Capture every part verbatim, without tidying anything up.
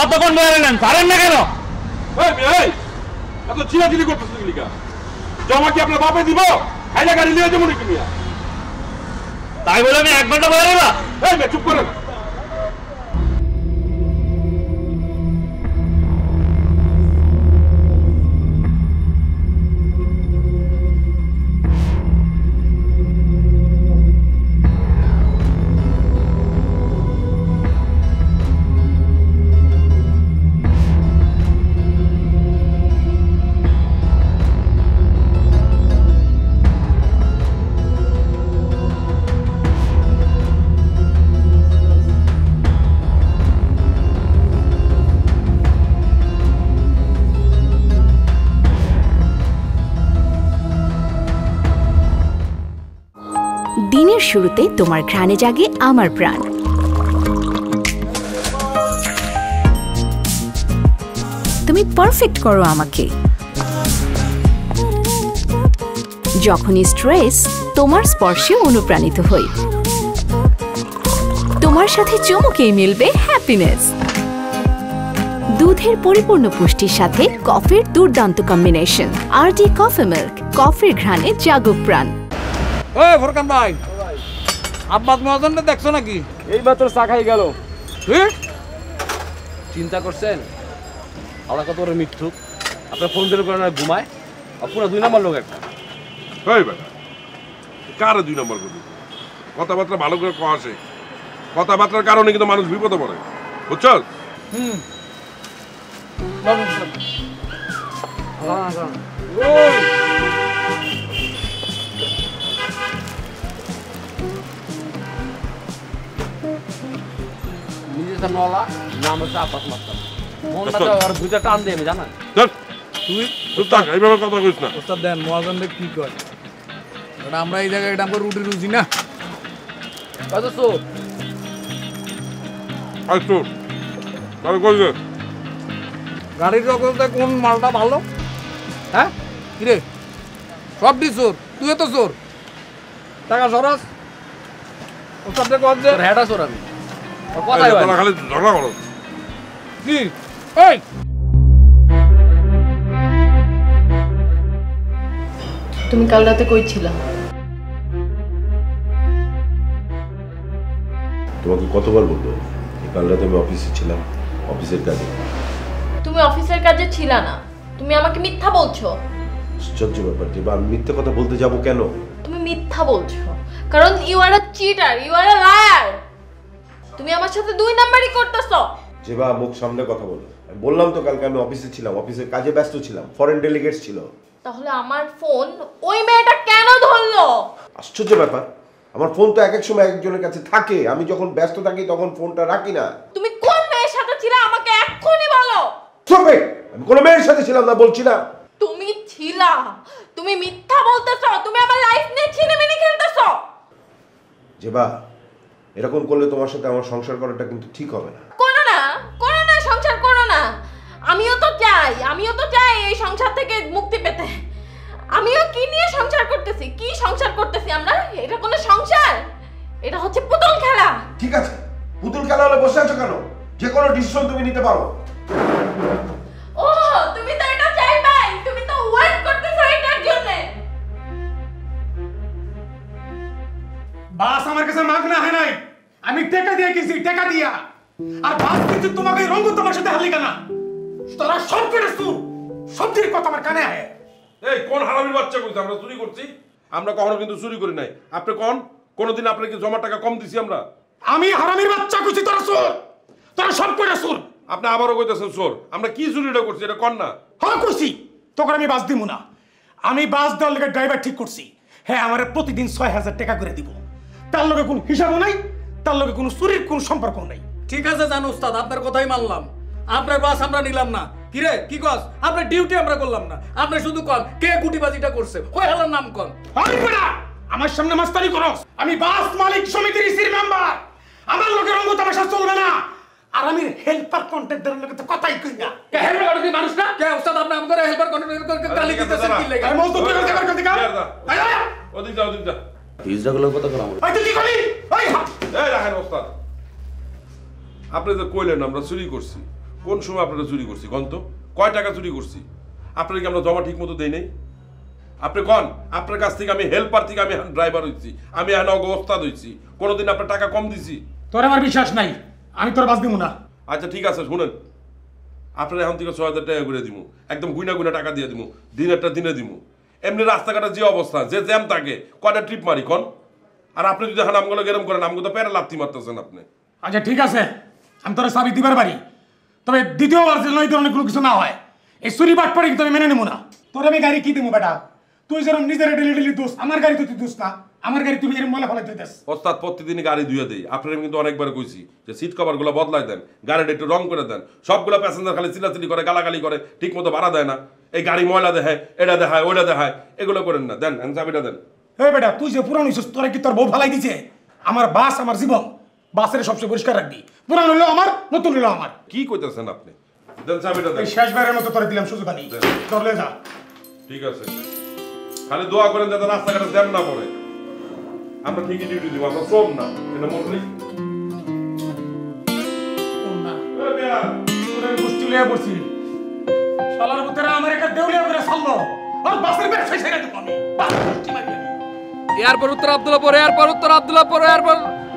কতক্ষণ বলে নেন, পারেন না কেন? এত চিলাচিলি করতেছে লিখা জমা কি আপনার বাপে দিব? খাইলা গাড়ি নিয়ে যাবো নাকি? তাই বলে আমি এক ঘন্টা বলে নেবা? এই মেয়ে চুপ করেন। দিনের শুরুতে তোমার ঘ্রাণে জাগে আমার প্রাণ। তুমি পারফেক্ট করো আমাকে। যখনই স্ট্রেস, তোমার স্পর্শে অনুপ্রাণিত হই। তোমার সাথে চমকেই মিলবে হ্যাপিনেস। দুধের পরিপূর্ণ পুষ্টির সাথে কফির দুর্দান্ত কম্বিনেশন। আরডি কফি মিল্ক, কফির ঘ্রাণে জাগুক প্রাণ। ওই ফরকান ভাই, আব্বাস মহাজনটা দেখছো নাকি? এই মাত্র চা খাই গেল। চিন্তা করছেন আমরা কত বড় মিথ্যুক? আপনার ফোন দিলে করে না ঘুমায়, আর পুরো দুই নম্বর লোক একটা। এই বেটা কারে দুই নম্বর করবি? কথাবার্তা ভালো করে কওয়া আসে। কথাবার্তার কারণে কিন্তু মানুষ বিপদে পড়ে, বুঝছ? হুম নিজের সামনেওয়ালা নাম হচ্ছে আব্বাস মাস্টার। মনটা আর দুইটা টান দিয়ে আমি জানা তুই চুপ থাক, এইভাবে কথা কইস না। ওস্তাদ দেন মহাজনরে কি কয়? কারণ আমরা এই জায়গায় এটা আমরা রুটি রুজি না। কত চোর আই চোর তাহলে কই রে? গাড়ির জগতে কোন মালটা ভালো? হ্যাঁ কিরে সব ডি চোর, তুই তো চোর। টাকা সরাস ওস্তাদে কত দে? তোর হেডা চোর আমি। ওর কথাই হয় না। খালি ঝগড়া করো কি? এই তুমি কাল রাতে কই ছিলা? তোমাকে কতবার বলবো কাল রাতে আমি অফিসে ছিলাম, অফিসের কাজে। তুমি অফিসের কাজে ছিলা না, তুমি আমাকে মিথ্যা বলছো। আশ্চর্য ব্যাপার যে আমি মিথ্যে কথা বলতে যাব কেন? তুমি মিথ্যা বলছো কারণ you are a cheater, you are a liar. তুমি আমার সাথে দুই নাম্বারই করতেছো। যে বা মুখ সামনে কথা বলো। আমি বললাম তো কালকে আমি অফিসে ছিলাম, অফিসের কাজে ব্যস্ত ছিলাম, ফরেন ডেলিগেটস ছিল। তাহলে আমার ফোন ওই মেয়েটা কেন ধরলো? আশ্চর্য ব্যাপার, আমার ফোন তো এক এক সময় একজনের কাছে থাকে, আমি যখন ব্যস্ত থাকি তখন ফোনটা রাখি না। তুমি কোন মেয়ের সাথে ছিলা আমাকে এক্ষুনি বলো। চুপে, আমি কোন মেয়ের সাথে ছিলাম না বলছি না। তুমি ছিলা, তুমি মিথ্যা বলতেছো, তুমি আমার লাইফ নিয়ে ছিনিমিনি খেলতেছো। যেবা এরকম করলে তোমার সাথে আমার সংসার করাটা কিন্তু ঠিক হবে না। করো না, করো না, সংসার করো না। আমিও তো চাই, আমিও তো চাই এই সংসার থেকে মুক্তি পেতে। আমিও কি নিয়ে সংসার করতেছি, কি সংসার করতেছি আমরা? এটা কোনো সংসার? এটা হচ্ছে পুতুল খেলা। ঠিক আছে, পুতুল খেলা হলে বসে আছো কেন? যে কোনো ডিসিশন তুমি নিতে পারো। ও তুমি তো এটা চাইবাই, তুমি তো ওয়েট করতেছো এটার জন্য। বাস আমার কাছে মাগনা হয় নাই, আমি টাকা দিয়ে গেছি, টাকা দিয়া। আর বাস কিন্তু তোমাকে রঙ্গ তোমার সাথে হালি কেনা তোরা সব পেরেছু, সবজির কথা আমার কানে আয়। এই কোন হারামির বাচ্চা কইছে আমরা চুরি করছি? আমরা কখনো কিন্তু চুরি করি নাই। আপনি কোন কোনদিন আপনাকে জমা টাকা কম দিছি আমরা? আমি হারামির বাচ্চা কইছি তোরা চোর, তোরা সব পেরেছু। আপনি আবারও কইতেছেন চোর। আমরা কি চুরিটা করছি এটা কোন না? হ্যাঁ কইছি, তোকে আমি বাস দিব না। আমি বাস দেওয়ার লেগে ড্রাইভার ঠিক করছি। হ্যাঁ আমার প্রতিদিন ছয় হাজার টাকা করে দিব। তার লগে কোনো হিসাবও নাই, তার লগে কোনো চুরির কোনো সম্পর্ক নাই। ঠিক আছে জান ওস্তাদ, আপনার কথাই মানলাম। আপনার বাস আমরা নিলাম না। কি রে কি কস? আপনার ডিউটি আমরা করলাম না। আপনি শুধু কন কে গুটিবাজিটা করছে, ওই হালার নাম কন। আরে বেটা, আমার সামনে মাস্তানি করস? আমি বাস মালিক সমিতির ইসির মেম্বার। আমার লগে রঙ্গ তামাশা চলবে না। আর আমি হেল্পার কন্ট্রাক্টরের লগে তো কথাই কই না। কে হেল্পার কন্ট্রাক্টর কি মানুষ না? কে ওস্তাদ আপনি আমাদের হেল্পার কন্ট্রাক্টর কে গালি দিতেছেন কি লাগা? আমি বলতো তুই হেল্পার কন্ট্রাক্টর আয় আয় ওদিক যা ওদিক যা। ইজরাগুলোর কথা করা আই তুই কি করি? আই এই রাখেন ওস্তাদ, আপনি তো কইলেন আমরা চুরি করছি। কোন সময় আপনারা চুরি করছি কন তো? কয় টাকা চুরি করছি? আপনার কি আমরা জমা ঠিক মতো দেই নাই? আপনি কন আপনার কাছ থেকে আমি হেল্পার থেকে আমি ড্রাইভার হইছি, আমি এখন অবস্থাদ হইছি, কোনোদিন আপনার টাকা কম দিছি? তোর আমার বিশ্বাস নাই, আমি তোর বাস দিব না। আচ্ছা ঠিক আছে শুনেন, আপনার এখন থেকে ছয় হাজার টাকা করে দিব, একদম গুইনা গুইনা টাকা দিয়ে দিব, দিনেরটা দিনে দিব। এমনি রাস্তাঘাটের যে অবস্থা, যে জ্যাম থাকে, কয়টা ট্রিপ মারি কন? আর আপনি যদি এখন আমগুলো গেরম করেন, আমগুলো তো প্যারে লাথি মারতেছেন আপনি। আচ্ছা ঠিক আছে, আমি তোর চাবি দিবার পারি, তবে দ্বিতীয়বার যেন এই ধরনের কোনো কিছু না হয়। এই চুরি বাট পড়ে কিন্তু আমি মেনে নেব না। তোর আমি গাড়ি কি দেবো বেটা? তুই যেরকম নিজের ডেলি ডেলি দোষ, আমার গাড়ি তো তুই দোষ না, আমার গাড়ি তুমি এরকম ময়লা ফেলাই দিতেছ। ওস্তাদ প্রতিদিনই গাড়ি ধুয়ে দেই, আপনার কিন্তু অনেকবার কইছি যে সিট কভার গুলো বদলাই দেন, গাড়িটা একটু রং করে দেন। সবগুলো প্যাসেঞ্জার খালি চিলাচিলি করে, গালাগালি করে, ঠিক মতো ভাড়া দেয় না। এই গাড়ি ময়লা দেখায়, এটা দেখায়, ওইটা দেখায়, এগুলো করেন না। দেন চাবিটা দেন। হে বেটা, তুই যে পুরানো হইছিস, তোরা কি তোর বউ ফালাই দিছে? আমার বাস আমার জীবন, বাসের সবচেয়ে পরিষ্কার রাখবি। পুরানো হলো আমার, নতুন হলো আমার। কি কইতেছেন আপনি? দেন চাবিটা দেন। এই শেষবারের মতো তোরা দিলাম সুযোগ, আনি তোর লে যা। ঠিক আছে, খালি দোয়া করেন যাতে রাস্তাঘাটে জ্যাম না পড়ে। আমরা ঠিকই ডিউটি দিব, আমরা শ্রম না, এটা মনে নেই। গোষ্ঠী লিয়ে পড়ছি, শালার পুতেরা আমার একটা দেউলিয়া করে ছাড়লো, আর বাসের ব্যবসায় ছেড়ে দেবো আমি। গোষ্ঠী মারিয়ে এয়ারপোর্ট উত্তর আব্দুল্লাহপুর, এয়ারপোর্ট উত্তর আব্দুল্লাহপুর, এয়ারপোর্ট।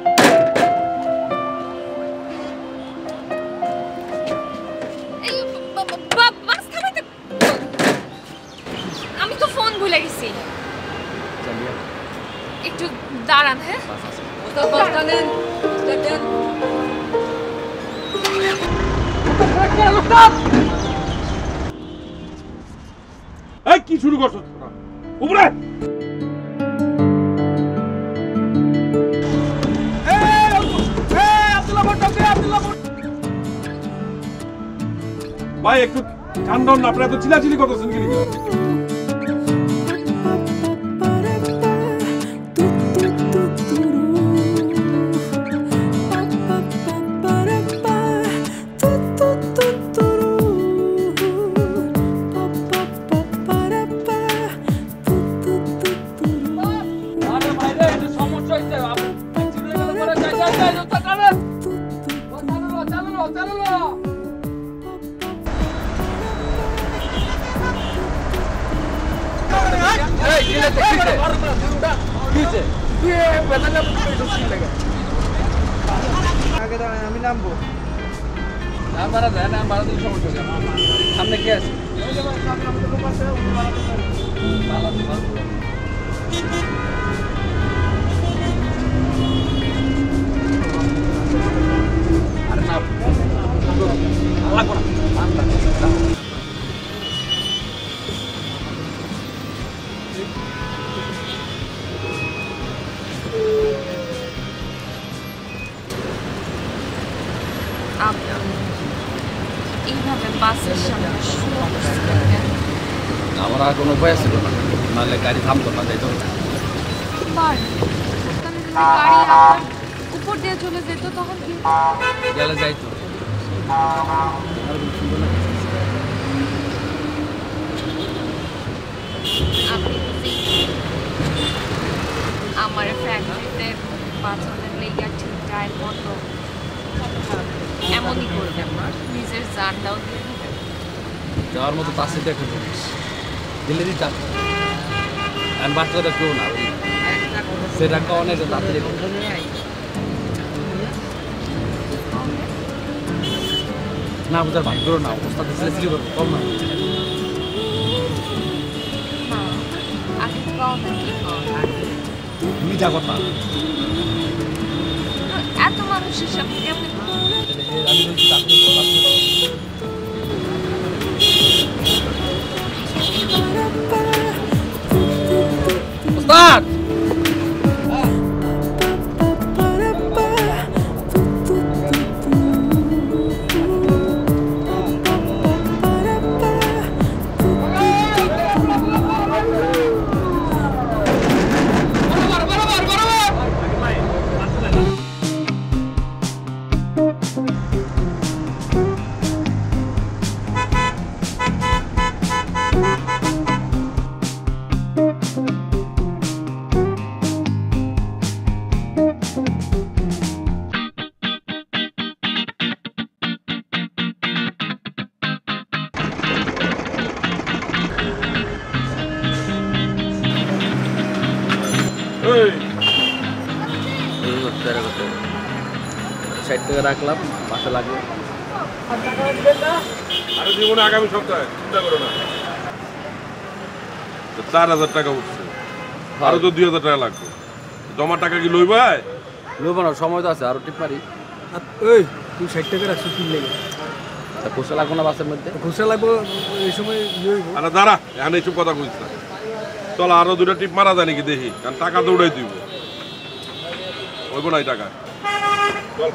আমি তো ফোন ভুলে গেছি, একটু দাঁড়ান। হ্যাঁ এই কি শুরু করছো তোমরা? উপরে ভাই একটু ঠান্ডা না, আপনারা তো চিলাচিলি করতেছেন কি? আমি নামবো, নাম ভাড়া দেয়, নাম ভাড়া দিলে সমস্যা হবে। সামনে কে আছে? আরে না লাগবো না। এইভাবে বাসের সামনে আমার আর কোনো উপায় ছিল না, নাহলে গাড়ি থামতো না, যাইতো না। গাড়ি আমার উপর দিয়ে চলে যেত, তখন কি গেলে যাইতো। আপনি আমার ফ্যাক্টরিতে বাঁচানোর লেগে ঠিক টাইম মতো এমনই করবেন, নিজের জানটাও দিয়ে দেবেন। যাওয়ার মতো তার সাথে একটা জিনিস দিলে দিতাম, আমি বাচ্চাটা কেউ না, সেটা অনেক তাড়াতাড়ি না বুঝার ভাগ্য না, অবস্থা সিলেসিলি করবো কম না। আগে কম কি তুমি যা কথা এত মানুষের সামনে কেমন আমি ওস্তাদ এই করতে এরা করতে ষাট টাকা রাখলাম বাসা লাগবে আরে জীবনে আগামী সপ্তাহে চিন্তা করো না চার হাজার টাকা উঠছে আরো তো দুই হাজার টাকা লাগবে জমা টাকা কি লইবা লইব না সময় তো আছে আরো টিপ মারি ওই তুই ষাট টাকা রাখছিস কি লেগে তা খুশা লাগবো না বাসের মধ্যে খুচরা লাগবো এই সময় ইয়ে হইব আরে দাঁড়া এখন এইসব কথা বুঝছ না চল আরো দুটা টিপ মারা যায় নাকি দেখি কারণ টাকা দৌড়াই দিব ওইব নাই টাকা চল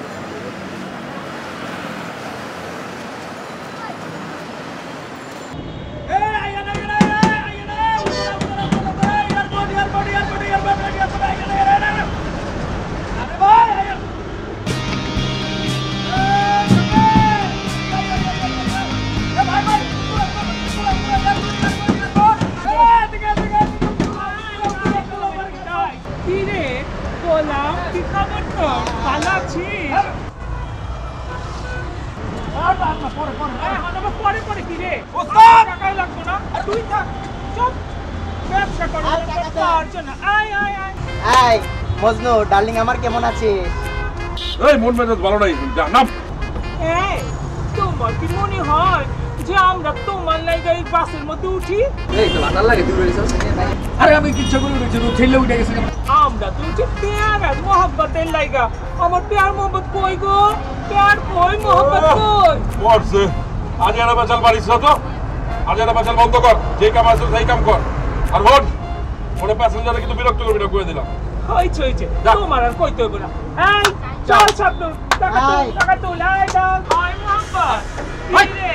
এই মজনু ডার্লিং আমার কেমন আছিস? এই মন মেজাজ ভালো নাই যা নাম এই তোমার কি মনে হয় যে আমরা তোমার লাইগা এই বাসের মধ্যে উঠি? এই তো ভাটার লাগে তুই রইছস আরে আমি কিচ্ছু করে রয়েছি তো ঠেলে উঠে গেছে আমরা তো উঠি প্যার আর মোহাব্বতের লাইগা। আমার প্যার মোহাম্মত কই গো? প্যার কই মোহাব্বত কই? পড়ছে আজ এরা বাচাল বাড়িস না তো আজ এরা বাচাল বন্ধ কর যে কাম আছে সেই কাম কর আর ভোট ওরে প্যাসেঞ্জারে কিন্তু বিরক্ত করবি না কয়ে দিলাম হইছে হইছে তোমার আর কইতে হইব না। এই চল শব্দ টাকা তুল টাকা তুল এই দাও আই মোহাম্মত এই রে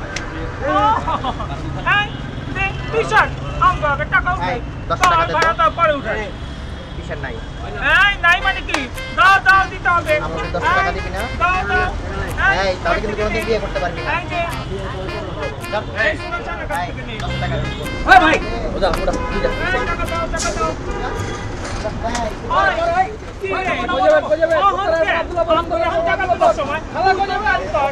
এই দে টি-শার্ট আমগো টাকা উঠাই দশ টাকা দে ভাড়া তো পরে উঠাই টি-শার্ট নাই এই নাই মানে কি দাও দাও দিতে হবে আমাকে দশ টাকা দিবি না? দাও দাও এই তাহলে কিন্তু কোনোদিন বিয়ে করতে পারবি না। এই যে এই শুনো জানা কাছ থেকে নে দশ টাকা দে। হ্যাঁ ভাই ওদা ওদা তুই যা এই টাকা দাও টাকা দাও এই, ওই কি রে কই যাবে কই যাবে আমগো এখন টাকা দাও সময় খালা কই যাবে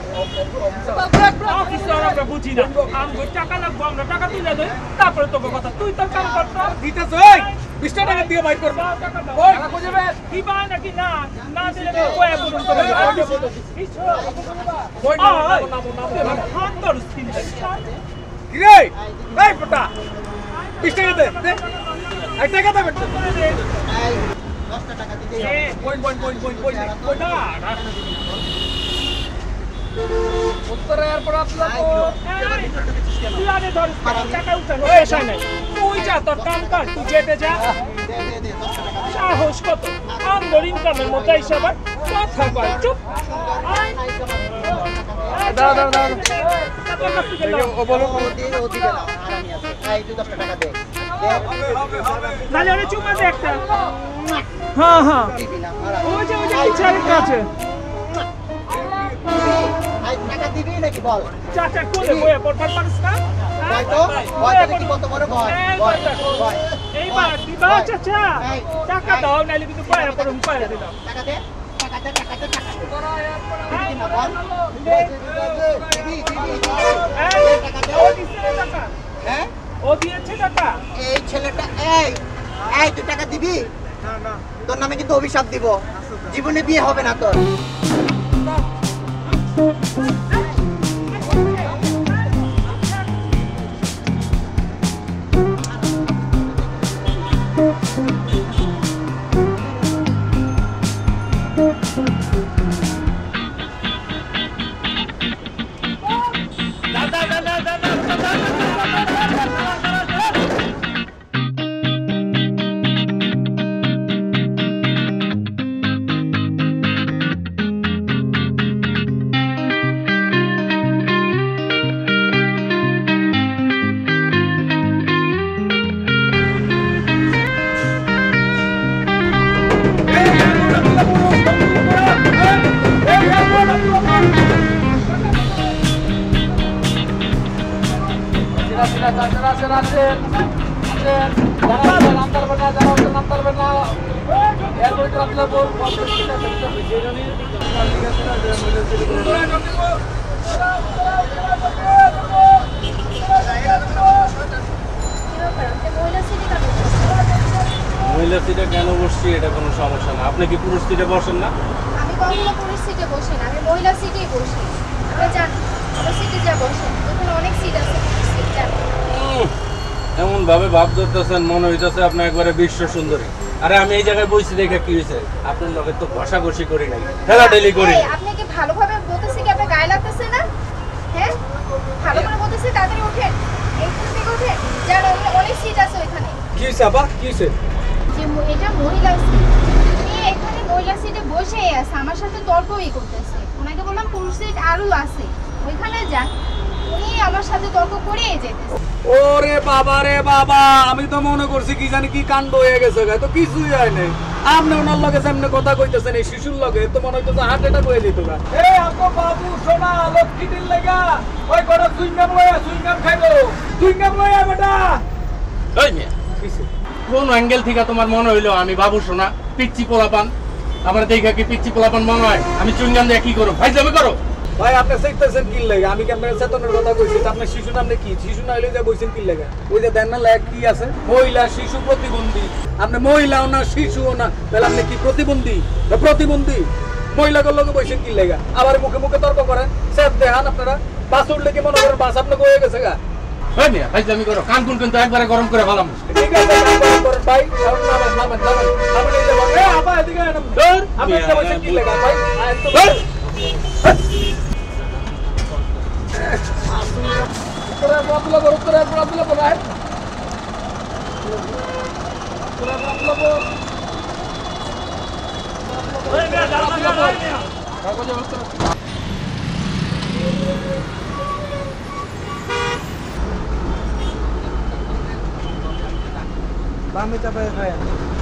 আর কিছু আমরা বুঝি না আমগো টাকা লাগবে আমরা টাকা তুলে দেই তারপরে তোকে কথা তুই তোর কাম কর তো দিতেছ এই বিশ টাকা দিয়ে বাইর কর দাও টাকা দাও ওই কই যাবে দিবা নাকি না না দিলে তো কয় বলুন তো কিছু কই নাম নাম নাম হাত ধর স্কিন কি রে এই পটা বিশ টাকা দে দে এক টাকা দে বেটা এই, দশটা টাকা দিতে হবে। কই কই কই কই কই কই না উত্তর এয়ারপোর্ট আসলা তো তুই আগে ধর টাকা উঠানো পয়সা নাই তুই যা তোর কাম কর তুই যেতে যা দে, দে, দে, দশটা টাকা দে। সাহস কত আমগর ইনকামের মতো হিসাব কথা কয় চুপ দাও দাও দাও ও বলো ও দিয়ে- ও দিবে না, আর আমি আছি। এই, তুই দশটা টাকা দে। দে, নালে ওরে চুপ আছে একটা হ্যাঁ হ্যাঁ দিবি না, আর আমি- ওই যে ওই যে পিছে আরেকটা আছে এই, টাকা দিবি নাকি বল? চাচা কোলে বয়ে পড়বার পারিস না ভয় তো? ভয় তো দেখি কত বড় ভয়। এই ভয়, ভয়টা। ভয়। এইবার দিবা চাচা এই, টাকা দাও নাইলে কিন্তু বয়ে পড়ুম পায়ে দিলাম টাকা দে, টাকা দে, টাকা দে, টাকা দে। দিবি না, বল? দে, দে, দে, দিবি, দিবি। এই দে, টাকা দে। ও দিছে টাকা হ্যাঁ? ও দিয়েছে টাকা এই ছেলেটা এই এই তুই টাকা দিবি? তোর নামে কিন্তু অভিশাপ দিব, জীবনে বিয়ে হবে না তোর। মহিলা মহিলা সিটে কেন বসছি এটা কোনো সমস্যা না। আপনি কি পুরুষ সিটে বসেন না? আমি কখনো পুরুষ সিটে বসি না, আমি মহিলা সিটেই বসি। আপনি যান আমার সিটে যা বসেন, ওখানে অনেক সিট আছে, সিট যান। এমন ভাবে ভাব ধরতেছেন মনে হইতেছে আপনি একবারে বিশ্ব সুন্দরী। আরে আমি এই জায়গায় বসছি দেখে কি হয়েছে? আপনার লগে তো ঘষাঘষি করি নাই, ঠেলাঠেলি করি। আপনি কি ভালোভাবে বলতেছি কি আপনার গায়ে লাগতেছে না? হ্যাঁ ভালো করে বলতেছি, তাড়াতাড়ি ওঠেন, এইখান থেকে ওঠেন, যান অনেক সিট আছে ওইখানে। কি হয়েছে আপা, কি হয়েছে? যে এটা মহিলা সিট, উনি এখানে মহিলা সিটে বসেই আছে, আমার সাথে তর্কই করতেছে। ওনাকে বললাম পুরুষ সিট আরও আছে, ওইখানে যান। উনি আমার সাথে তর্ক করেই যেতেছে। ওরে বাবা রে বাবা, আমি তো মনে করছি কি জানি কি কাণ্ড হয়ে গেছে, তো কিছুই হয় নাই। আপনি ওনার লগে সামনে কথা কইতেছেন, এই শিশুর লগে তো মনে হইতেছে হার্ট অ্যাটাক হয়ে যেত। এ আপু বাবু সোনা লক্ষ্মীটির লাগা ওই কটা সুইংগাম লয়া সুইংগাম খাইবো, সুইংগাম লয়া বেটা। ওই মিয়া কিছে কোন অ্যাঙ্গেল থেকে তোমার মনে হইলো আমি বাবু সোনা পিচ্চি পোলাপান? আমার দেখা কি পিচ্চি পোলাপান মনে হয়? আমি চুইংগাম দিয়ে কি করব? ফাইজলামি করো ভাই। আপনি চাইতেছেন কি লাগে? আমি কেন চেতনের কথা কইছি? আপনার শিশু নামে কি? শিশু না হইলে যে বইছেন কি লাগে? ওই যে দেন না লেখ কি আছে, মহিলা শিশু প্রতিবন্ধী। আপনি মহিলাও না শিশুও না, তাহলে আপনি কি প্রতিবন্ধী? প্রতিবন্ধী মহিলাগুলোর লগে বইছেন কি লাগে? আবার মুখে মুখে তর্ক করেন। স্যার দেখান আপনারা বাস উঠলে কি মনে করেন বাস আপনাকে হয়ে গেছে গা? ওই মিয়া ফাইজলামি করো, কান কোন কিন্তু একবারে গরম করে ফেলাম। ঠিক আছে গরম করেন ভাই, নামেন নামেন নামেন নামেন। আপনি এই যে বলেন এ আপা এদিকে আনেন, ধর আপনি যে বইছেন কি লাগে ভাই? আয় তো তোরা বাবলা বড় তোরা বাবলা বড় আয় তোরা বাবলা বড় ওই বে দাঁড়া দাঁড়া কাগজ বলতে বামে চাপায় খায়।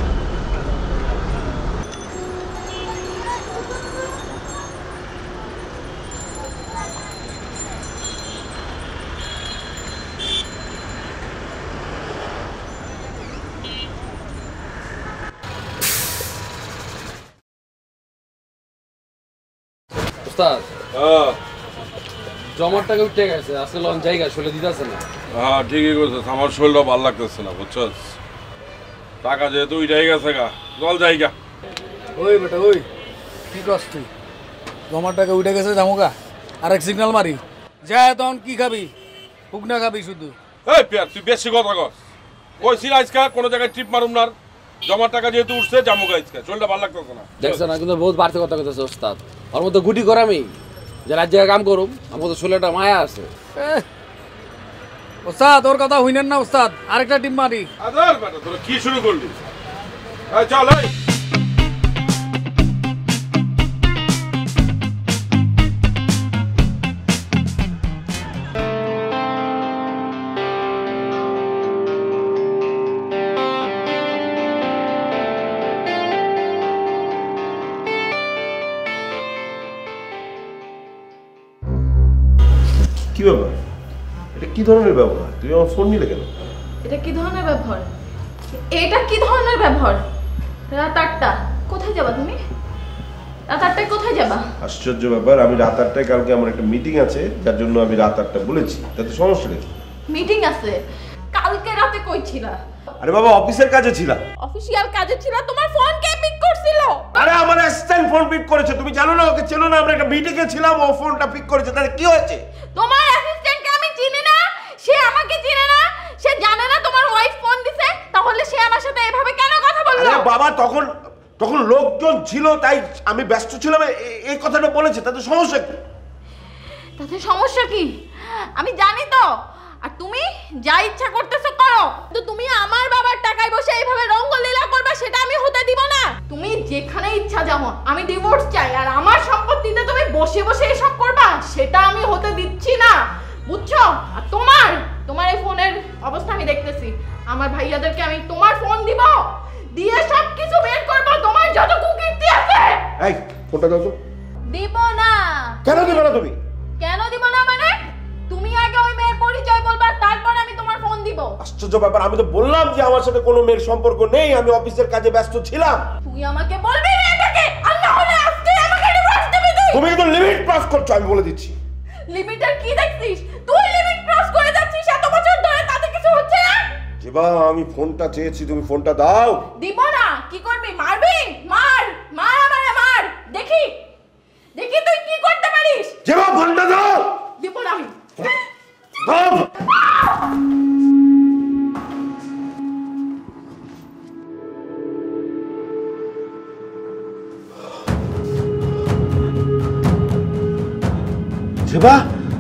জমার টাকা উঠে গেছে, আসলে অন জায়গা চলে দিতেছে না। হ্যাঁ ঠিকই করছিস, আমার শরীরটা ভালো লাগতেছে না বুঝছস। টাকা যেহেতু উঠে গেছে গা, জল জায়গা। ওই বেটা ওই কি কস তুই? জমার টাকা উঠে গেছে জামুকা আর এক সিগন্যাল মারি যায়, তখন কি খাবি? শুকনা খাবি শুধু? এই পিয়ার তুই বেশি কথা কস। কইছি আজকা কোনো জায়গায় ট্রিপ মারুম না, জমার টাকা যেহেতু উঠছে জামুকা আজকা, শরীরটা ভালো লাগতেছে না। দেখছো না কিন্তু বহুত বাড়তি কথা কইতেছে ওস্তাদ। ওর মতো গুটি করামি যে রাত জায়গায় কাম করুম, আমার তো ছেলেটা মায়া আছে। ওস্তাদ ওর কথা হইনেন না ওস্তাদ, আরেকটা টিম মারি। আদার বেটা তোরা কি শুরু করলি? এই চল এই কি ব্যাপার? এটা কি ধরনের ব্যবহার? তুই আমার ফোন নিলে কেন? এটা কি ধরনের ব্যবহার? এটা কি ধরনের ব্যবহার? রাত আটটা কোথায় যাবা তুমি? রাত আটটায় কোথায় যাবা? আশ্চর্য ব্যাপার, আমি রাত আটটায় কালকে আমার একটা মিটিং আছে, যার জন্য আমি রাত আটটা বলেছি। তাতে সমস্যা নেই। মিটিং আছে? কালকে রাতে কই ছিলা? আরে বাবা অফিসের কাজে ছিলাম। অফিশিয়াল কাজে ছিলা? তোমার ফোন কে পিক করছিল? আরে আমার অ্যাসিস্ট্যান্ট ফোন পিক করেছে। তুমি জানো না ওকে? চেনো না? আমরা একটা মিটিং এ ছিলাম, ও ফোনটা পিক করেছে। তাহলে কি হয়েছে? তোমার অ্যাসিস্ট্যান্টকে আমি চিনি না, সে আমাকে চিনে না, সে জানে না তোমার ওয়াইফ ফোন দিছে, তাহলে সে আমার সাথে এভাবে কেন কথা বললো? আরে বাবা তখন তখন লোকজন ছিল, তাই আমি ব্যস্ত ছিলাম, এই কথাটা বলেছে। তাতে সমস্যা কি? তাতে সমস্যা কি? আমি জানি তো। আর তুমি যা ইচ্ছা করতেছো করো, কিন্তু তুমি আমার বাবার টাকায় বসে এইভাবে রঙ্গলীলা করবে সেটা আমি হতে দিব না। তুমি যেখানে ইচ্ছা যাও, আমি ডিভোর্স চাই। আর আমার সম্পত্তিতে তুমি বসে বসে এসব করবা সেটা আমি হতে দিচ্ছি না, বুঝছো? আর তোমার তোমার এই ফোনের অবস্থা আমি দেখতেছি। আমার ভাইয়াদেরকে আমি তোমার ফোন দিব, দিয়ে সব কিছু বের করব, তোমার যত কুকীর্তি আছে। এই ফোনটা দাও তো। দিব না। কেন দিবে না তুমি? কেন দিব না মানে? তুমি আগে ওই মেয়ের পরিচয় বলবা, তারপর আমি তোমার ফোন দিব। আশ্চর্য ব্যাপার, আমি তো বললাম যে আমার সাথে কোনো মেয়ের সম্পর্ক নেই, আমি অফিসের কাজে ব্যস্ত ছিলাম। তুই আমাকে বলবি মেয়েটাকে, আর না হলে আজকে আমাকে ডিভোর্স দিবি তুই। তুমি তো লিমিট ক্রস করছো, আমি বলে দিচ্ছি। লিমিটার কি দেখছিস? তুই লিমিট ক্রস করে যাচ্ছিস এত বছর ধরে, তাতে কিছু হচ্ছে না। জিবা আমি ফোনটা চেয়েছি, তুমি ফোনটা দাও। দিব না। কি করবি? মারবি? মার মার আমারে মার, দেখি দেখি তুই কি করতে পারিস। জেবা ফোনটা দাও। দিব না আমি। দাও। জেবা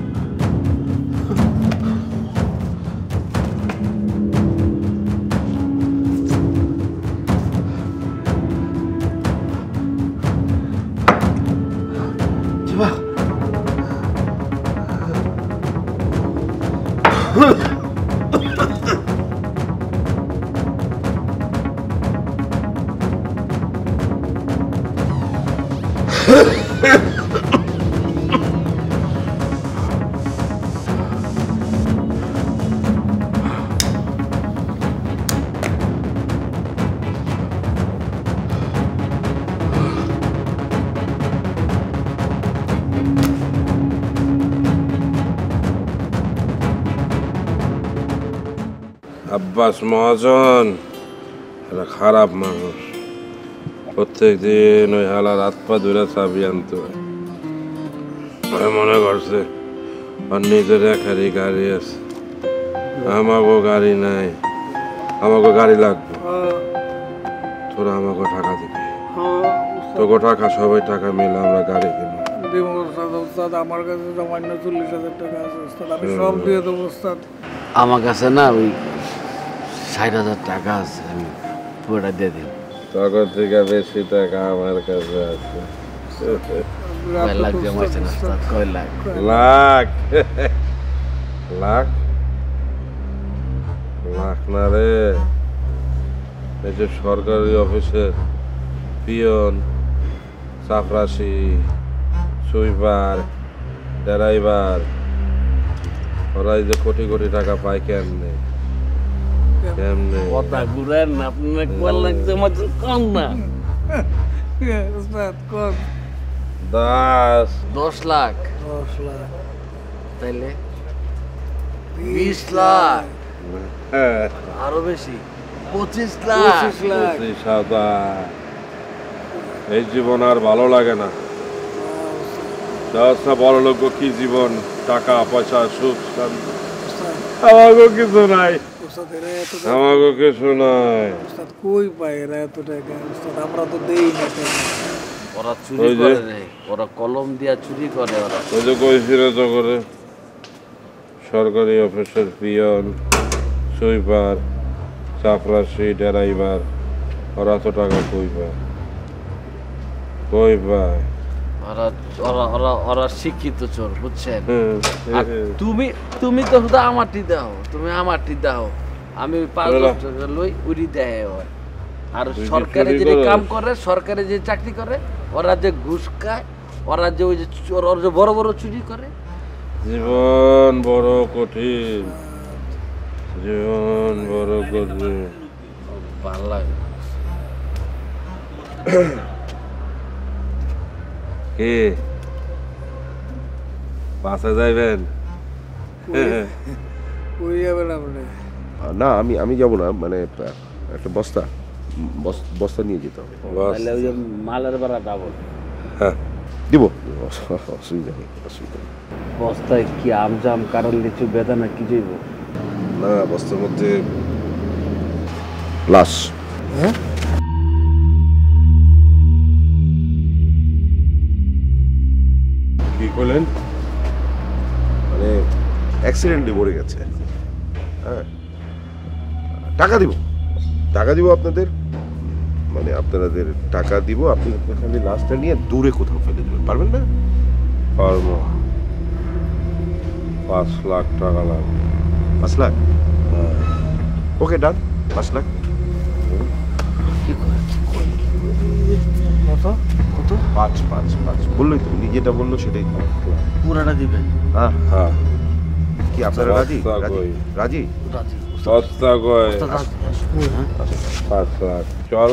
আব্বাস মহাজন একটা খারাপ মানুষ, প্রত্যেক দিন ওই হালা রাত পা ধরে চাবি আনতো। মনে করছে আর নিজের একারই গাড়ি আছে, আমাকে গাড়ি নাই, আমাকে গাড়ি লাগবে। তোরা আমাকে টাকা দিবি, তোকে টাকা সবাই টাকা মিলে আমরা গাড়ি কিনবো। আমার কাছে সামান্য চল্লিশ হাজার টাকা আছে ওস্তাদ, আমি সব দিয়ে দেবো ওস্তাদ। আমার কাছে না ওই ষাট হাজার টাকা আছে, আমি পুরোটা দিয়ে দিই। তখন থেকে বেশি টাকা আমার কাছে আছে। কয় লাখ জমাইছেন ওস্তাদ? কয় লাখ? লাখ লাখ লাখ না রে, এই যে সরকারি অফিসের পিয়ন, চাপরাশি, সুইপার, ড্রাইভার, ওরা এই যে কোটি কোটি টাকা পায় কেমনে কেমনে? কথা ঘুরেন আপনি, কয় লাখ জমাইছেন কম না? ওস্তাদ কম। দশ দশ লাখ? দশ লাখ তাইলে বিশ লাখ, আরো বেশি, পঁচিশ লাখ। পঁচিশ হাজার। এই জীবন আর ভালো লাগে না। দশটা বড় লোক কি জীবন, টাকা পয়সা সুখ শান্তি, আমাকে কিছু নাই, আমাকে কিছু নাই। ওস্তাদ কই পায় এরা এত টাকা? ওস্তাদ আমরা তো দেই না টাকা। ওরা চুরি করে রে, ওরা কলম দিয়া চুরি করে। ওরা ওই যে কইছিল তো করে সরকারি অফিসের পিয়ন, সুইপার, চাপরাশি, ড্রাইভার, ওরা তো টাকা কই পায়? কই পায়? ওরা ওরা ওরা ওরা শিক্ষিত চোর, বুঝছেন? আর তুমি তুমি তো শুধু আমারটি দাও, তুমি আমারটি দাও, আমি পাঁচ বছর লই উড়ি দেয়। হয় আর সরকারি যে কাম করে, সরকারি যে চাকরি করে, ওরা যে ঘুষ খায়, ওরা যে ওই যে ওরা যে বড় বড় চুরি করে। জীবন বড় কঠিন, জীবন বড় কঠিন। ভালো লাগে কি বাসে যাইবেন? কই যাবেন আপনি? না আমি আমি যাব না, মানে একটা বস্তা বস্তা নিয়ে যেতে হবে। তাহলে ওই যে মালের ভাড়া ডাবল। হ্যাঁ দিব, অসুবিধা নেই, অসুবিধা নেই। বস্তায় কি আমজাম, কারণ লিচু, বেদানা কি যাইব? না বস্তার মধ্যে লাশ। হ্যাঁ কি করলেন? মানে অ্যাক্সিডেন্টে মরে গেছে। হ্যাঁ টাকা দিব, টাকা দিব আপনাদের, মানে আপনাদের টাকা দিব, আপনি খালি লাশটা নিয়ে দূরে কোথাও ফেলে দেবেন, পারবেন না? পারবো। পাঁচ লাখ টাকা লাগবে। পাঁচ লাখ? ওকে ডান, পাঁচ লাখ। কত কত? পাঁচ পাঁচ পাঁচ বললোই তো, নিজেটা বললো সেটাই। পুরাটা দিবেন? হ্যাঁ হ্যাঁ। কি আপনারা রাজি? রাজি রাজি রাজি। সস্তা কয় পাঁচ লাখ। চল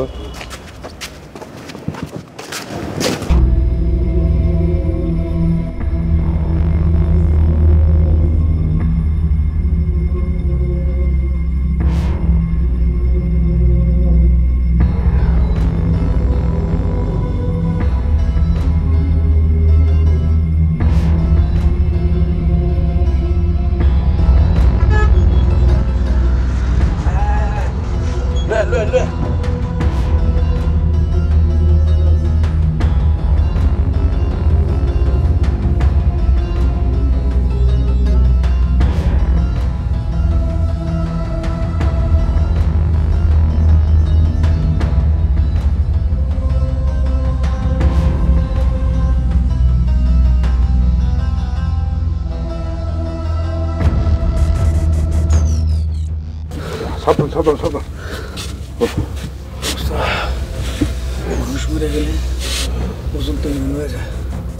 সাবধান সাবধান সাবধান। মানুষ মরে গেলে ওজন তো হয়ে যায়।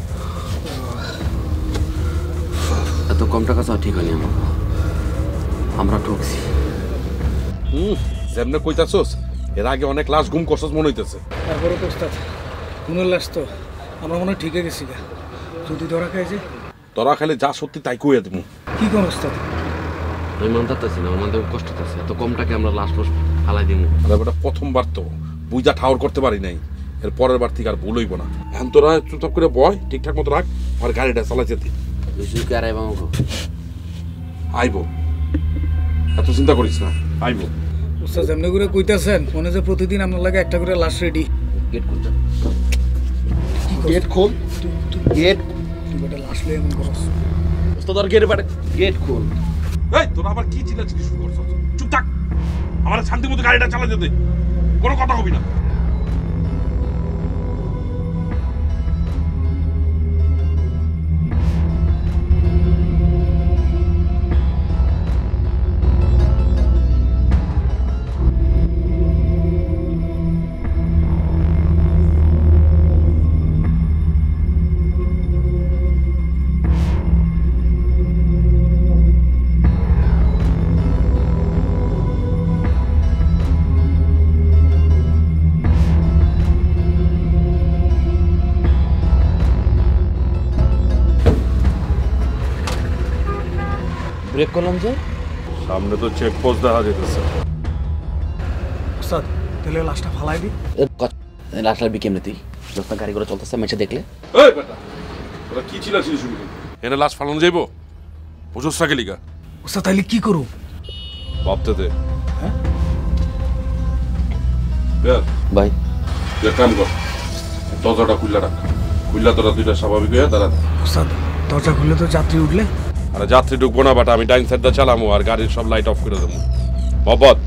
এত কম টাকা চাওয়া ঠিক হয়নি আমার, আমরা ঠকছি। হুম যেমনে কইতাছস এর আগে অনেক লাশ গুম করছস মনে হইতেছে। তারপরে তো ওস্তাদ খুনের লাশ তো আমরা মনে হয় ঠিকই গেছি গা। যদি ধরা খাই যে তোরা খালি যা সত্যি তাই কইয়া দেবো। কি কোন ওস্তাদ? আমি মানতে পারতেছি না, আমাদের কষ্ট আছে, এত কম টাকা আমরা লাশ লাশ ফালাই দিব। আরে বেটা প্রথমবার তো বুঝা ঠাউর করতে পারি নাই, এর পরের বার থেকে আর ভুল হইব না। এখন তোরা চুপচাপ করে বয়, ঠিকঠাক মতো রাখ, আর গাড়িটা চালাই যেতে বেশি আর আইব আইব, এত চিন্তা করিস না, আইব। ওস্তাদ যেমনি করে কইতাছেন মনে যে প্রতিদিন আপনার লাগে একটা করে লাশ রেডি। গেট খুলতে গেট খোল, গেট। তুই বেটা লাশ লয়ে এমন করস? ওস্তাদ আর গেট বাড়ে, গেট খোল। এই তোরা আবার কি চিল্লাচিল্লি শুরু করছস? চুপ থাক, আমার শান্তি মতো গাড়িটা চালা যেতে, কোনো কথা কবি না। ব্রেক করলাম যে সামনে তো চেক পোস্ট দেখা যেতেছে। ওস্তাদ তাহলে লাশটা ফালাই দি। লাশ লাগবি কেমনে তুই? দোস্ত গাড়ি করে চলতেছে, মেছে দেখলে এই বেটা তোরা কি চিল্লাচিল্লি শুরু করলি? এনে লাশ ফালানো যাইব? বুঝছস না গেলিগা? ওস্তাদ তাইলে কি করু? ভাবতে দে। হ্যাঁ বের ভাই তুই এক কাম কর, দরজাটা খুললা রাখ, খুললা তোরা দুইটা স্বাভাবিক হয়ে দাঁড়া। ওস্তাদ দরজা খুললে তো যাত্রী উঠলে? আরে যাত্রী ঢুকবো না বাটা, আমি ডাইন সাইডটা চালামো আর গাড়ির সব লাইট অফ করে দেবো। মোহাম্মদ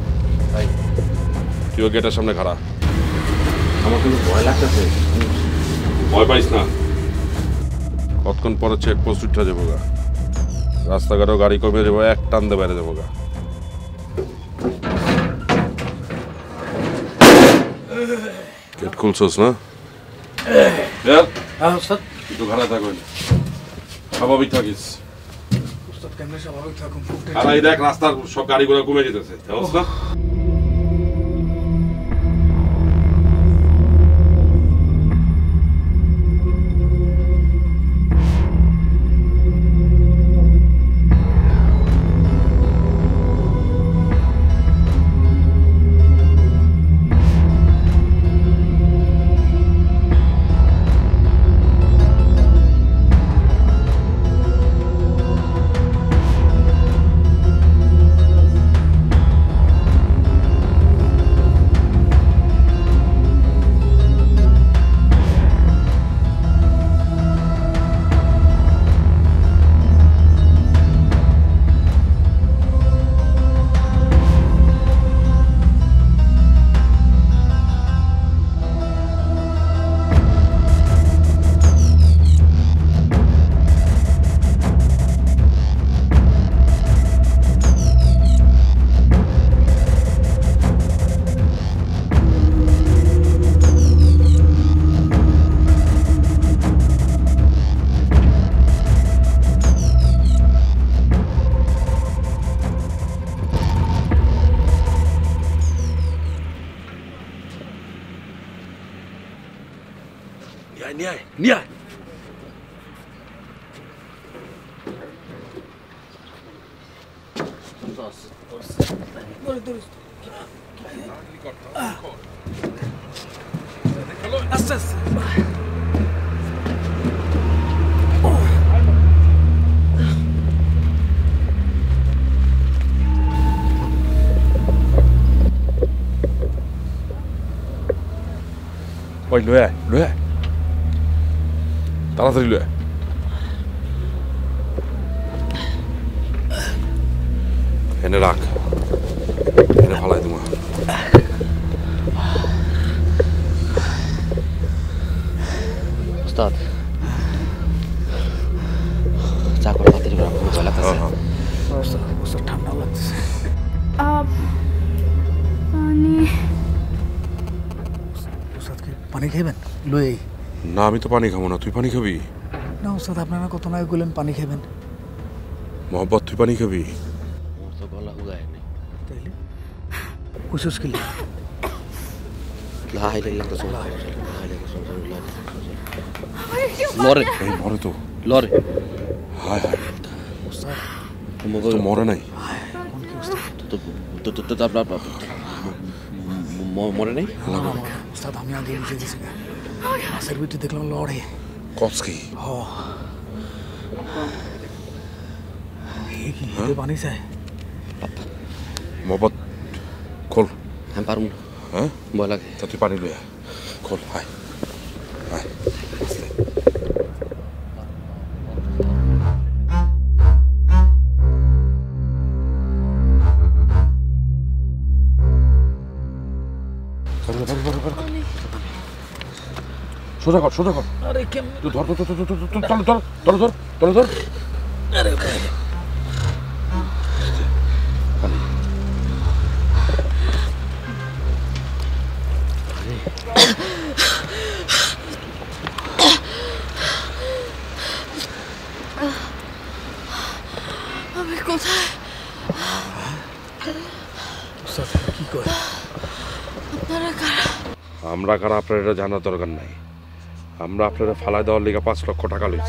তুইও গেটের সামনে খাড়া। আমার কিন্তু ভয় লাগতেছে। ভয় পাইস না, কতক্ষণ পরে চেক পোস্ট উঠা যাবো গা, রাস্তাঘাটেও গাড়ি কমে যাবো, এক টান দিয়ে বেড়ে যাবো গা। গেট খুলছস না? একটু খাড়া থাকবেন, স্বাভাবিক থাকিস। ওস্তাদ কেমনে স্বাভাবিক থাকুন? আর এই দেখ রাস্তার সব গাড়িগুলো কমে যেতেছে, বুঝছ না? নিয়ে আয়, নিয়ে আয়। আস্তে আস্তে ওই লয়ে আয়, লয়ে আয়, তাড়াতাড়ি লয়ে আয়। এনে রাখ, এনে ফালাই তোমার। ওস্তাদ চা করে তাড়াতাড়ি করে, ভয় লাগতেছে। ওস্তাদ ঠান্ডা লাগতেছে। পানি খাইবেন লই না আমি তো পানি খাবো না, তুই পানি খাবি? না ওস্তাদ আপনারা কত না কইলেন পানি খাবেন। মোহাম্মদ তুই পানি খাবি? আমার তো গলা হুগায় নেই। তাইলে কুসুস কিলে লা ইলাহা ইল্লাল্লাহ লরে এই মরে তো লরে হায় হায় ওস্তাদ তো মরে নাই কোন কি ওস্তাদ তো তো তো তো আপনার মরে নেই ওস্তাদ আমি আগে বুঝে গেছি মাছের ভিতরে দেখলাম লড়ে কসকি হ এই কি এ পানি চাই মোহাম্মদ খোল। আমি পারবো না। হ্যাঁ ভয় লাগে। তা তুই পানি লইয়া খোল। হায় হায় সোজা কর সোজা কর। আরে কেমন তুই ধর ধর ধর ধর ধর ধর ধর ধর ধর ধর। আরে আমি কোথায়? ওস্তাদ কি কয় আপনারা কারা? আমরা কারা আপনার এটা জানার দরকার নাই। আমরা আপনারা ফালাই দেওয়ার লিগে পাঁচ লক্ষ টাকা লইছি।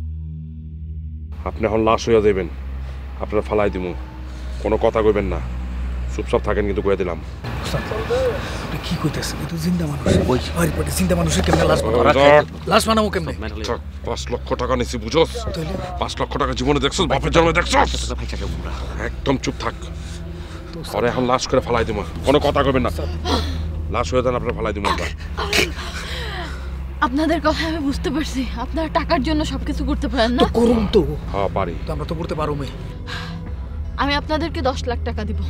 আপনি এখন লাশ হইয়া দেবেন, আপনারা ফালাই দিব, কোনো কথা কইবেন না, চুপচাপ থাকেন কিন্তু কয়ে দিলাম। ওস্তাদ আপনি কি কইতেছেন? এটা জিন্দা মানুষ ওই বাড়ি পড়ে জিন্দা মানুষের কেমনে লাশ বানাবো? লাশ বানাবো কেমনে? পাঁচ লক্ষ টাকা নিছি বুঝোস? পাঁচ লক্ষ টাকা জীবনে দেখছস? বাপের জন্মে দেখছস? একদম চুপ থাক। পরে এখন লাশ করে ফালাই দিব, কোনো কথা কইবেন না। লাশ হয়ে যান আপনারা ফালাই দিব আমরা। আপনাদের কথা আমি বুঝতে পারছি, আপনারা টাকার জন্য সবকিছু করতে পারেন না। করুন তো। হ্যাঁ পারি। তো আমরা তো করতে পারবো। আমি আপনাদেরকে দশ লাখ টাকা দিব,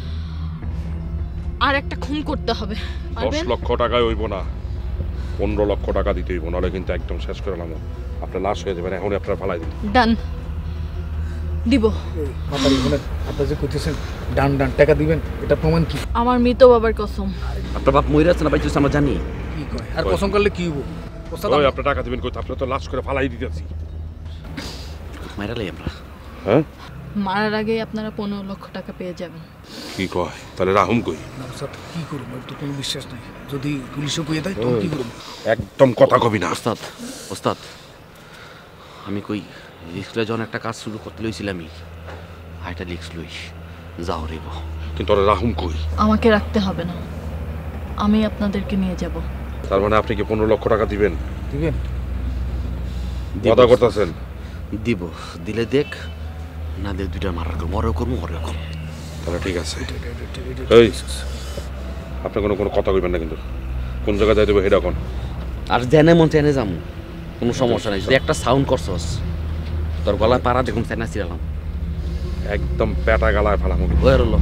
আর একটা খুন করতে হবে। দশ লক্ষ টাকায় হইব না, পনেরো লক্ষ টাকা দিতে হইব, নাহলে কিন্তু একদম শেষ করে নাম আপনার লাশ হয়ে যাবেন। এখন আপনারা ফালাই দিন। ডান দিব। আপনারা যে কইতেছেন ডান ডান টাকা দিবেন, এটা প্রমাণ কি? আমার মৃত বাবার কসম। আপনার বাপ মরে আছে না পাইছিস আমরা জানি। কি কয়? আর কসম করলে কি হইব? ওস্তাদ ওই আপনারা টাকা দিবেন কই? আপনারা তো লাশ করে ফালাই দিতেছি। মাইরা লই আমরা। হ্যাঁ মারার আগে আপনারা পনেরো লক্ষ টাকা পেয়ে যাবেন। কি কয়? তাহলে রাহুম কই? না ওস্তাদ কি করব? তো কোনো বিশ্বাস নাই। যদি পুলিশও কইয়ে দেয় তো কি করব? একদম কথা কবি না। ওস্তাদ ওস্তাদ আমি কই স্কুলে যখন একটা কাজ শুরু করতে লইছিলামই, আইটা লিখস লই যাও রেব। কিন্তু ওরা রাহুম কই? আমাকে রাখতে হবে না, আমি আপনাদেরকে নিয়ে যাব। তার মানে আপনি কি পনেরো লক্ষ টাকা দিবেন? দিবেন? কথা করতেছেন? দিব, দিলে দেখ, না দিলে দুইটা মারার করবো, মরেও করবো মরেও করবো। তাহলে ঠিক আছে। এই আপনি কোনো কোনো কথা কইবেন না কিন্তু। কোন জায়গায় যাই দেবো এটা কোন? আর জেনে মন চেনে যাবো, কোনো সমস্যা নেই। যদি একটা সাউন্ড করছস তোর গলায় পাড়া দেখুন চেনা ছিলাম, একদম পেটা গালায় ফেলাম। ওই রলো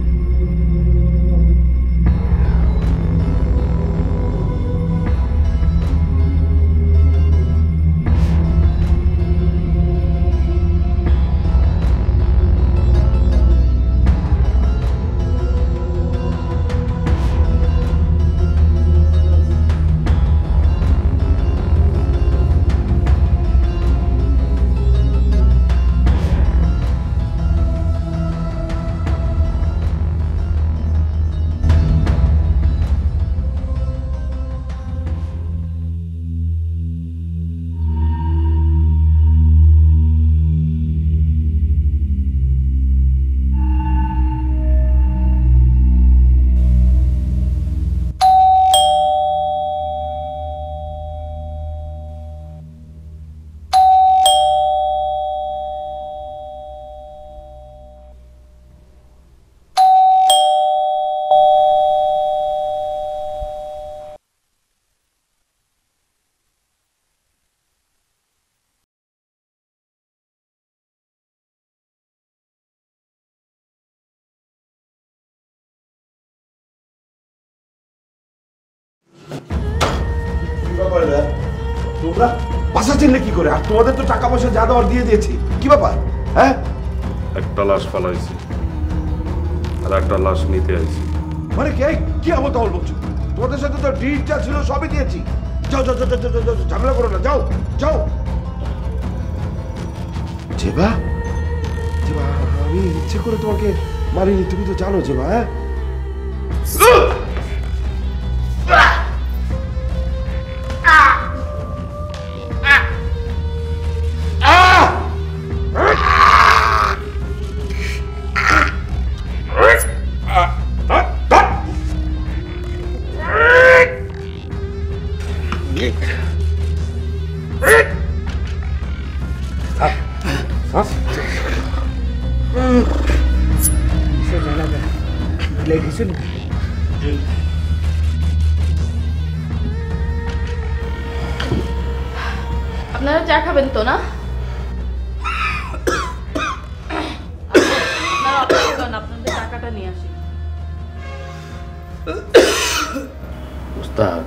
তোমরা বাসা চিনলে কি করে? আর তোমাদের তো টাকা পয়সা যা দেওয়ার দিয়ে দিয়েছি, কি ব্যাপার? হ্যাঁ একটা লাশ ফালাইছি আর একটা লাশ নিতে আইছি। মানে কে কি আমল তাহল বলছো? তোমাদের সাথে তো ডিলটা ছিল, সবই দিয়েছি। যাও যাও যাও যাও যাও, যাও, ঝামেলা করো না, যাও যাও। জেবা জেবা, আমি ইচ্ছে করে তোমাকে মারিনি, তুমি তো জানো জেবা। হ্যাঁ আপনারা চা খাবেন তো না? আপনাদের টাকাটা নিয়ে আসি। উস্তাদ,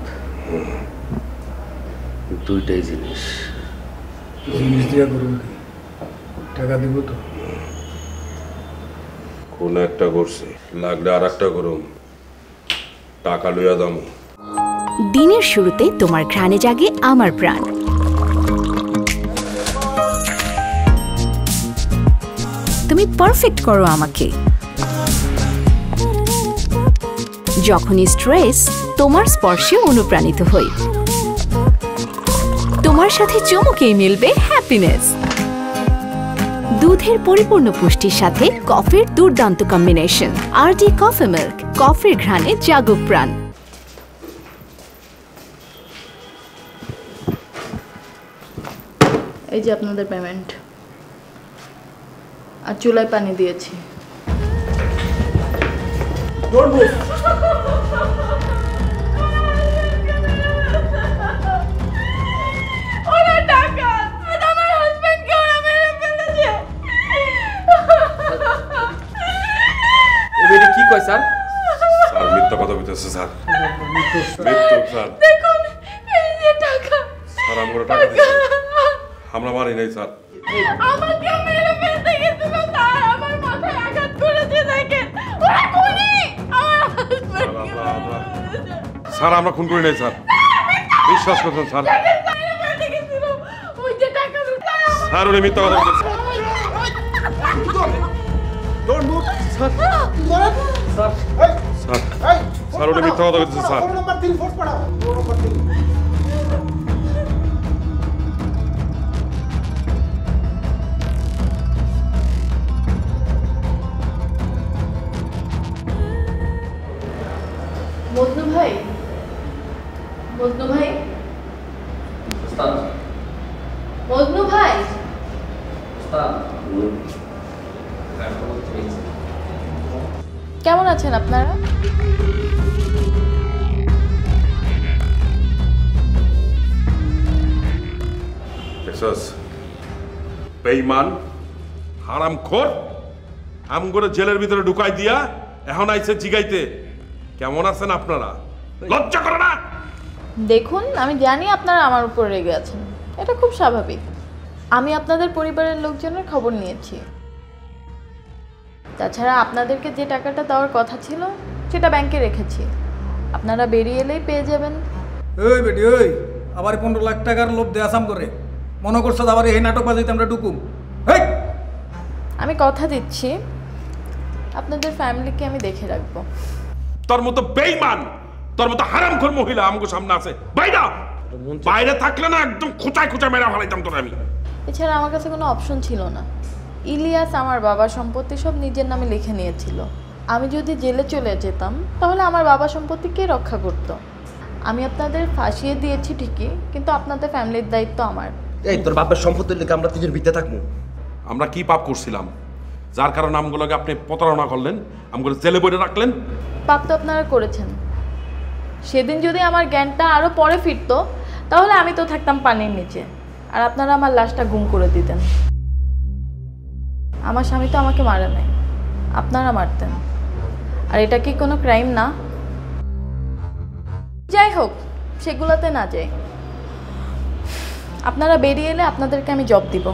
দুইটাই জিনিস। জিনিস দিয়া করুন, টাকা দিব তো। কোন একটা করছে, লাগলে আর একটা করুন, টাকা লইয়া দাম। দিনের শুরুতে তোমার ঘ্রাণে জাগে আমার প্রাণ। তুমি পারফেক্ট করো আমাকে। যখনই স্ট্রেস, তোমার স্পর্শে অনুপ্রাণিত হই। তোমার সাথে চমকেই মিলবে হ্যাপিনেস। দুধের পরিপূর্ণ পুষ্টির সাথে কফির দুর্দান্ত কম্বিনেশন। আরডি কফি মিল্ক, কফির ঘ্রাণে জাগুক প্রাণ। এই যে আপনাদের পেমেন্ট, আর চুলায় পানি দিয়েছি। কি কয় স্যার? স্যার মিথ্যা কথা বলতেছে স্যার, মৃত্যু স্যার। দেখুন এই যে টাকা। স্যার আমরা টাকা দিচ্ছি, আমরা মারি নাই স্যার। আমাকে মেরে ফেলতে গেছিল স্যার, আমার মাথায় আঘাত করেছে দেখেন। ওরা খুনি, আমার স্যার আমরা খুন করি নাই স্যার, বিশ্বাস করছেন স্যার। ওই যে টাকা স্যার উনি মিথ্যা কথা বলতেছে। স্যার ওটা মিথ্যা কথা বলতেছে স্যার। মজনু ভাই, মজনু ভাই, মজনু ভাই, কেমন আছেন আপনারা? বেঈমান, হারামখোর, আমগরে জেলের ভিতরে ঢুকাই দিয়া এখন আইছে জিগাইতে কেমন আছেন আপনারা? লজ্জা করে না? দেখুন আমি জানি আপনারা আমার উপর রেগে আছেন, এটা খুব স্বাভাবিক। আমি আপনাদের পরিবারের লোকজনের খবর নিয়েছি। তাছাড়া আপনাদেরকে যে টাকাটা দেওয়ার কথা ছিল সেটা ব্যাংকে রেখেছি, আপনারা বেরিয়ে এলেই পেয়ে যাবেন। ওই বেটি ওই, আবার পনেরো লাখ টাকার লোভ দিয়ে আসাম করে মনে করছো আবার এই নাটক বাজাইতে আমরা ঢুকুম? আমি কথা দিচ্ছি আপনাদের ফ্যামিলিকে আমি দেখে রাখবো। তোর মতো বেঈমান, তোর মতো হারামখোর মহিলা আমগো সামনে আছে, বাইরে বাইরে থাকলে না একদম খোঁচায় খোঁচায় মেরা ফেলাইতাম তোর আমি। এছাড়া আমার কাছে কোনো অপশন ছিল না। ইলিয়াস আমার বাবার সম্পত্তি সব নিজের নামে লিখে নিয়েছিল। আমি যদি জেলে চলে যেতাম তাহলে আমার বাবার সম্পত্তি কে রক্ষা করত? আমি আপনাদের ফাঁসিয়ে দিয়েছি ঠিকই, কিন্তু আপনাদের ফ্যামিলির দায়িত্ব আমার। এই তোর বাবার সম্পত্তির লিখে আমরা তিনের ভিতরে থাকবো? আমরা কি পাপ করছিলাম যার কারণে আমগুলোকে আপনি প্রতারণা করলেন, আমগুলো জেলে বইরে রাখলেন? পাপ তো আপনারা করেছেন। সেদিন যদি আমার জ্ঞানটা আরো পরে ফিরতো তাহলে আমি তো থাকতাম পানির নিচে, আর আপনারা আমার লাশটা গুম করে দিতেন। আমার স্বামী তো আমাকে মারে নাই, আপনারা মারতেন। আর এটা কি কোনো ক্রাইম না? যাই হোক, সেগুলোতে না যাই। আপনারা বেরিয়ে এলে আপনাদেরকে আমি জব দিব।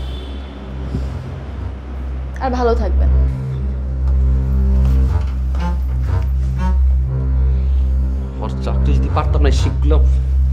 আর ভালো থাকবেন। ওর চাকরি পারতাম না শিখলাম